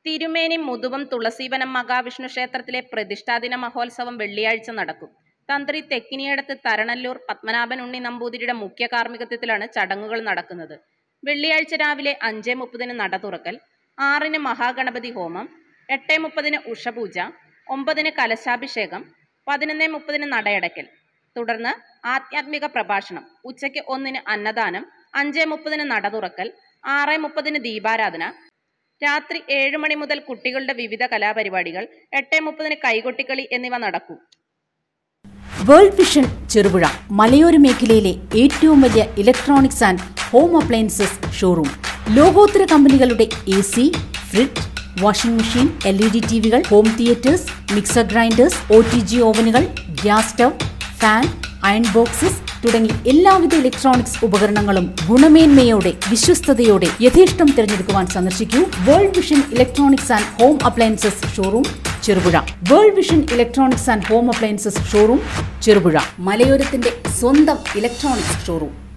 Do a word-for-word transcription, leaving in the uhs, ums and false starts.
തിരുമേനി മുതുവം തുളസീവനം മഹാവിഷ്ണു ക്ഷേത്രത്തിലെ പ്രതിഷ്ഠാദിന മഹോത്സവം വെള്ളിയാഴ്ച നടക്കും. തന്ത്രി തെക്കിനിയടത്ത് തരണല്ലൂർ പത്മനാഭൻ ഉണ്ണി നമ്പൂതിരിയുടെ മുഖ്യ കാർമ്മികത്വത്തിലാണ് ചടങ്ങുകൾ നടക്കുന്നത്. വെള്ളിയാഴ്ച രാവിലെ അഞ്ചേ മുപ്പതിന് നട തുറക്കൽ, ആറിന് മഹാഗണപതി ഹോമം, എട്ട് മുപ്പതിന് ഉഷപൂജ, ഒമ്പതിന് കലശാഭിഷേകം, പതിനൊന്ന് മുപ്പതിന് നടയടയ്ക്കൽ. തുടർന്ന് ആധ്യാത്മിക പ്രഭാഷണം, ഉച്ചയ്ക്ക് ഒന്നിന് അന്നദാനം, അഞ്ചേ മുപ്പതിന് നട തുറക്കൽ, ആറ് മുപ്പതിന് ദീപാരാധന, രാത്രി ഏഴ് മണി മുതൽ കുട്ടികളുടെ വിവിധ കലാപരിപാടികൾ, എട്ട് മുപ്പതിന് കൈകൊട്ടിക്കളി എന്നിവ നടക്കും. വേൾഡ് വിഷൻ ചെറുപുഴ മലയോര മേഖലയിലെ ഏറ്റവും വലിയ electronics and home appliances showroom. ലോകോത്തര കമ്പനികളുടെ A C, fridge, washing machine, L E D T വികൾ, home theatres, mixer grinders, O T G ഓവനുകൾ, gas stove, fan, iron boxes തുടങ്ങി എല്ലാവിധ ഇലക്ട്രോണിക്സ് ഉപകരണങ്ങളും ഗുണമേന്മയോടെ വിശ്വസ്തയോടെ യഥേഷ്ടം തിരഞ്ഞെടുക്കുവാൻ സന്ദർശിക്കൂ World Vision electronics and home appliances showroom Cherupuzha. World Vision electronics and home appliances showroom Cherupuzha, മലയോരത്തിന്റെ സ്വന്തം ഇലക്ട്രോണിക്സ് ഷോറൂം.